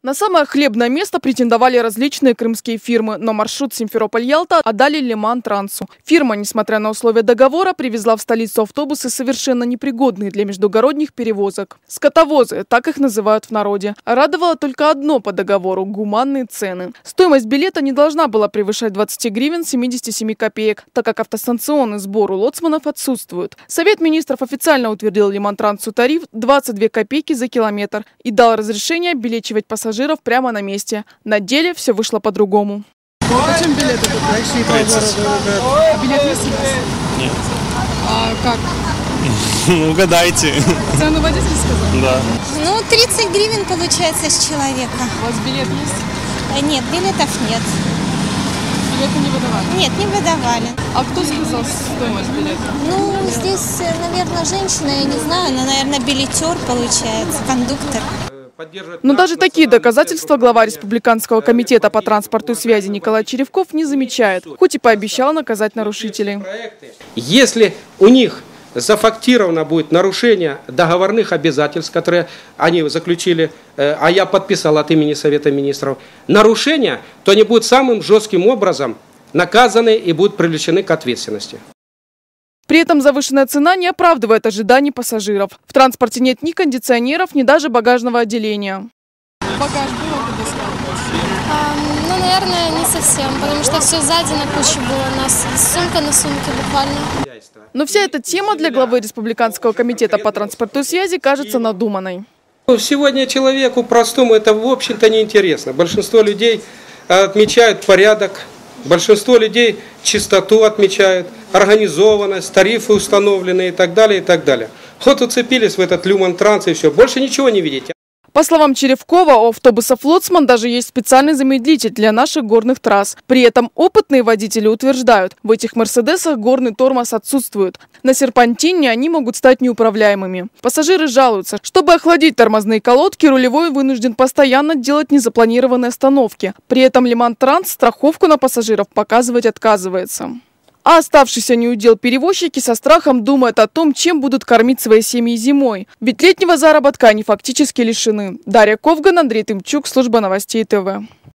На самое хлебное место претендовали различные крымские фирмы, но маршрут Симферополь-Ялта отдали Лиман-Трансу. Фирма, несмотря на условия договора, привезла в столицу автобусы, совершенно непригодные для междугородних перевозок. Скотовозы, так их называют в народе. Радовало только одно по договору – гуманные цены. Стоимость билета не должна была превышать 20 гривен 77 копеек, так как автостанционный сбор у лоцманов отсутствует. Совет министров официально утвердил Лиман-Трансу тариф 22 копейки за километр и дал разрешение обелечивать пассажиров прямо на месте. На деле все вышло по-другому. Почем билеты тут? А билет есть у вас? Нет. А как? Угадайте. Цену водитель сказал? Да. Ну, 30 гривен получается с человека. У вас билет есть? Нет, билетов нет. Билеты не выдавали? Нет, не выдавали. А кто сказал стоимость билета? Ну, здесь, наверное, женщина, я не знаю, она, наверное, билетер получается, кондуктор. Но даже такие доказательства глава Республиканского комитета по транспорту и связи Николай Черевков не замечает, хоть и пообещал наказать нарушителей. Если у них зафактировано будет нарушение договорных обязательств, которые они заключили, а я подписал от имени Совета министров, нарушения, то они будут самым жестким образом наказаны и будут привлечены к ответственности. При этом завышенная цена не оправдывает ожиданий пассажиров. В транспорте нет ни кондиционеров, ни даже багажного отделения. Багаж было предоставлено? Ну, наверное, не совсем, потому что все сзади на куче было у нас, сумка на сумке буквально. Но вся эта тема для главы Республиканского комитета по транспорту и связи кажется надуманной. Сегодня человеку простому это, в общем-то, неинтересно. Большинство людей отмечают порядок, большинство людей чистоту отмечают, организованность, тарифы установлены и так далее, и так далее. Вот уцепились в этот Лиман-Транс и все, больше ничего не видите. По словам Черевкова, у автобусов «Лоцман» даже есть специальный замедлитель для наших горных трасс. При этом опытные водители утверждают, в этих «Мерседесах» горный тормоз отсутствует. На серпантине они могут стать неуправляемыми. Пассажиры жалуются. Чтобы охладить тормозные колодки, рулевой вынужден постоянно делать незапланированные остановки. При этом Лиман-Транс страховку на пассажиров показывать отказывается. А оставшийся неудел перевозчики со страхом думают о том, чем будут кормить свои семьи зимой. Ведь летнего заработка они фактически лишены. Дарья Ковган, Андрей Тымчук, служба новостей ТВ.